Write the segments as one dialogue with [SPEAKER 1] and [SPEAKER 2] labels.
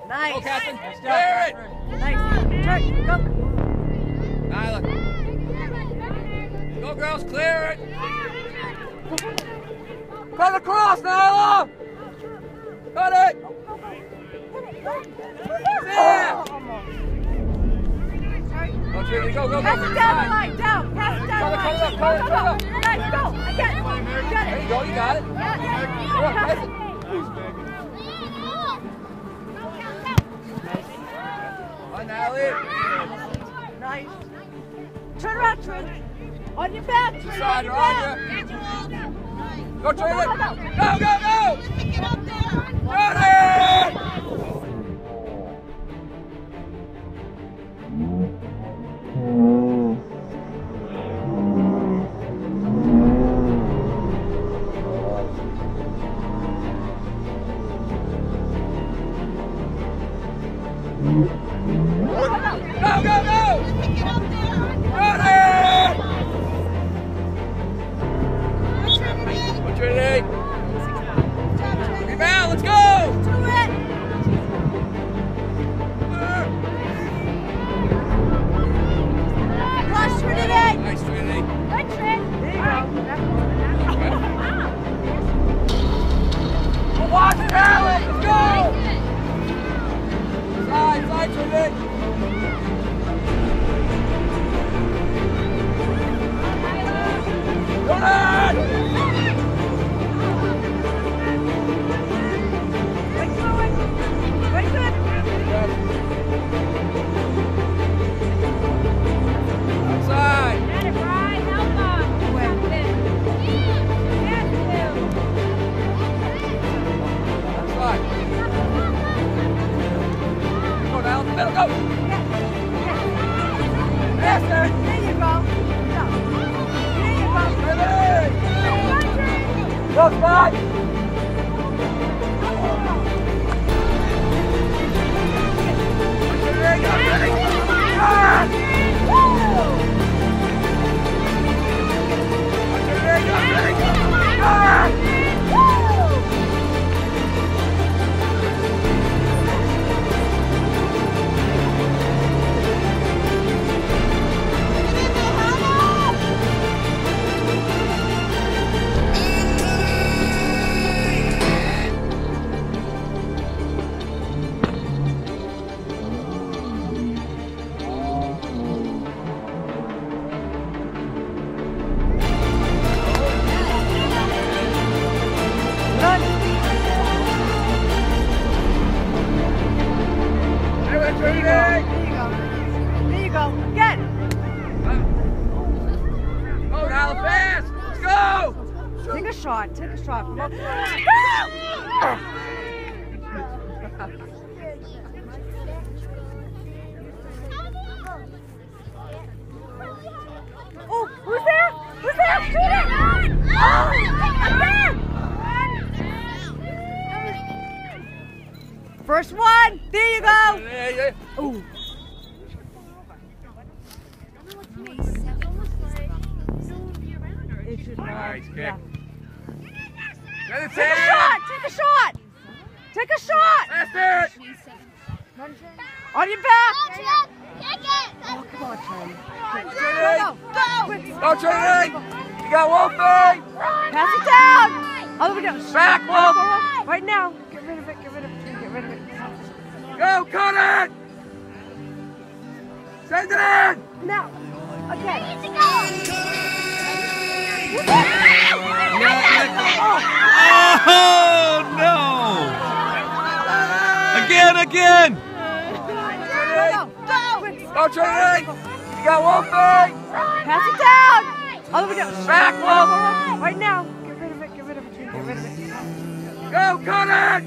[SPEAKER 1] Nice.
[SPEAKER 2] Go, Captain. Clear it.
[SPEAKER 1] Nice. Turn. Go.
[SPEAKER 2] Nyla. Go, girls. Clear it. Cut across, Nyla. Cut it. Yeah. Go, Trinity. Go, go, go.
[SPEAKER 1] Pass it down the line. Down. Pass it down the line. Go. Guys, go. Again.
[SPEAKER 2] There you go. You got it. Go, pass it.
[SPEAKER 1] Nice. Turn around, Trin. On your back. Trin.
[SPEAKER 2] Side,
[SPEAKER 1] On your
[SPEAKER 2] on
[SPEAKER 1] back.
[SPEAKER 2] Go, Trin. Go, go, go.
[SPEAKER 3] Get up there.
[SPEAKER 2] Run it. Go, go, go!
[SPEAKER 3] Get up there.
[SPEAKER 2] Run it! Go, Trinity! Rebound, let's go!
[SPEAKER 1] Do it. Plus Trinity.
[SPEAKER 2] Nice, Trinity.
[SPEAKER 1] Good, Trin. There you go.
[SPEAKER 2] Watch it, Alex! Let's go! Side, Trinity! Run it!
[SPEAKER 1] Very good.
[SPEAKER 2] Outside!
[SPEAKER 1] Get it, Brian. Help on.
[SPEAKER 2] Outside! Go down the middle, go! Yes, sir!
[SPEAKER 1] There you go. Go. There you go.
[SPEAKER 2] Trinity! Go, Scott! Trinity, go, Trinity! Ah! Trinity, go, Trinity! Ah!
[SPEAKER 1] There you go. Again.
[SPEAKER 2] Go, now, fast! Let's go!
[SPEAKER 1] Take a shot. Take a shot. Come on. Oh, who's there? Who's there? Shoot it! Oh, again! First one. There you go. Ooh.
[SPEAKER 2] Nice kick.
[SPEAKER 1] Yeah.
[SPEAKER 2] Get it,
[SPEAKER 1] Take a
[SPEAKER 2] Sam!
[SPEAKER 1] shot. Take a shot. Take a shot.
[SPEAKER 2] Faster!
[SPEAKER 1] On your back.
[SPEAKER 3] Kick it.
[SPEAKER 1] Oh, come on, Trin.
[SPEAKER 2] Trinity!
[SPEAKER 1] Go.
[SPEAKER 2] Go, Trinity! You got Wolfie!
[SPEAKER 1] Pass it down. Other way down.
[SPEAKER 2] Back, Wolf!
[SPEAKER 1] Right now. Get rid of it. Get rid of it. Get rid of it.
[SPEAKER 2] Go, cut it! Send it in!
[SPEAKER 1] Now. Again.
[SPEAKER 4] Oh, no! Again!
[SPEAKER 2] Go, Trinity! You got Wolfie!
[SPEAKER 1] Pass it down. Other way down.
[SPEAKER 2] Back, Wolf!
[SPEAKER 1] Right now. Get rid of it. Get rid of it. Get rid of it.
[SPEAKER 2] Go, cut it!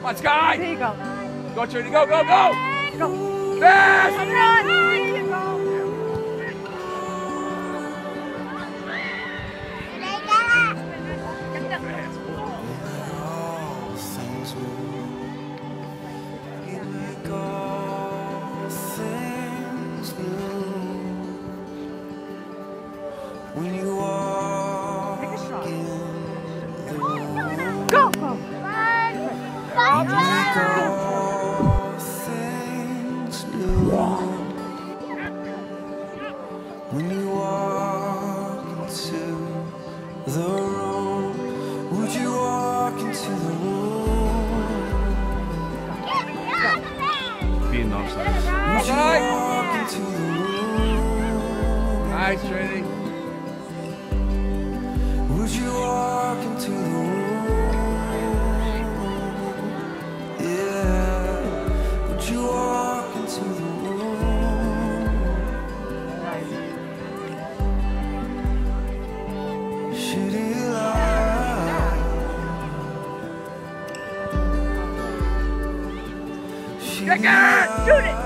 [SPEAKER 2] on, Sky.
[SPEAKER 1] There you go.
[SPEAKER 2] Go, Trinity, go, go, go.
[SPEAKER 1] Go.
[SPEAKER 2] Fast.
[SPEAKER 1] Turn around. There you go.
[SPEAKER 4] When you walk
[SPEAKER 1] Take a shot.
[SPEAKER 4] in the
[SPEAKER 1] Go. Go.
[SPEAKER 4] make all things new. When you walk into the room, would you walk into the room?
[SPEAKER 5] Being offside.
[SPEAKER 4] Would you
[SPEAKER 2] Right.
[SPEAKER 4] walk into the room?
[SPEAKER 2] Nice, Trinity.
[SPEAKER 4] Would you walk into the room? Yeah. Would you walk into the room? Should he lie? Should he
[SPEAKER 2] Kick it!
[SPEAKER 4] lie?
[SPEAKER 1] Shoot it.